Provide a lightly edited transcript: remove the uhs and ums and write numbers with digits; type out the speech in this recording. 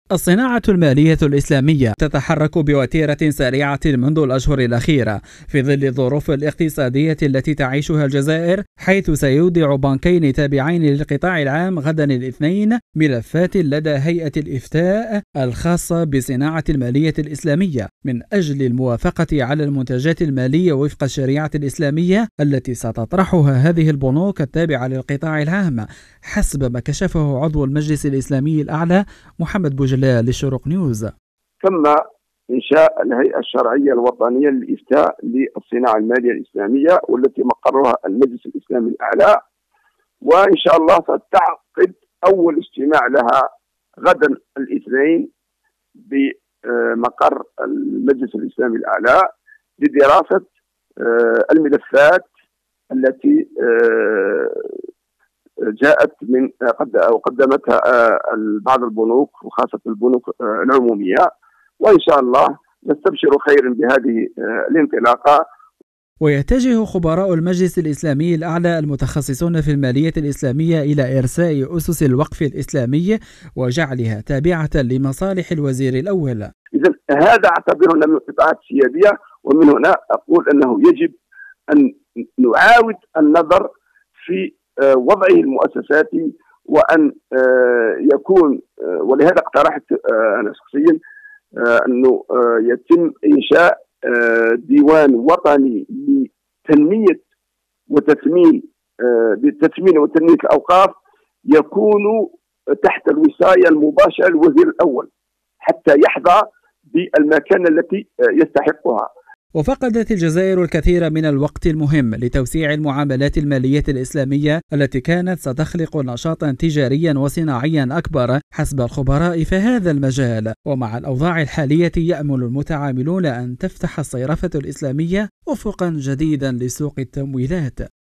الصناعة المالية الإسلامية تتحرك بوتيرة سريعة منذ الأشهر الأخيرة في ظل الظروف الاقتصادية التي تعيشها الجزائر، حيث سيودع بنكين تابعين للقطاع العام غدا الاثنين ملفات لدى هيئة الإفتاء الخاصة بصناعة المالية الإسلامية من أجل الموافقة على المنتجات المالية وفق الشريعة الإسلامية التي ستطرحها هذه البنوك التابعة للقطاع العام، حسب ما كشفه عضو المجلس الإسلامي الأعلى محمد بوجلال للشروق نيوز. تم إنشاء الهيئة الشرعية الوطنية للإفتاء للصناعة المالية الإسلامية، والتي مقرها المجلس الإسلامي الأعلى، وإن شاء الله ستعقد أول اجتماع لها غدا الاثنين بمقر المجلس الإسلامي الأعلى لدراسة الملفات التي جاءت من قدمتها بعض البنوك وخاصة البنوك العمومية، وإن شاء الله نستبشر خيرا بهذه الانطلاقة. ويتجه خبراء المجلس الإسلامي الأعلى المتخصصون في المالية الإسلامية إلى إرساء أسس الوقف الإسلامي وجعلها تابعة لمصالح الوزير الأول. إذن هذا أعتبره من القطاعات السيادية، ومن هنا أقول أنه يجب أن نعاود النظر في وضعه المؤسساتي، وأن يكون، ولهذا اقترحت أنا شخصيا أنه يتم إنشاء ديوان وطني لتنمية وتثمين وتنمية الأوقاف يكون تحت الوصاية المباشرة للوزير الأول حتى يحظى بالمكانة التي يستحقها. وفقدت الجزائر الكثير من الوقت المهم لتوسيع المعاملات المالية الإسلامية التي كانت ستخلق نشاطا تجاريا وصناعيا أكبر حسب الخبراء في هذا المجال. ومع الأوضاع الحالية يأمل المتعاملون أن تفتح الصيرفة الإسلامية أفقا جديدا لسوق التمويلات.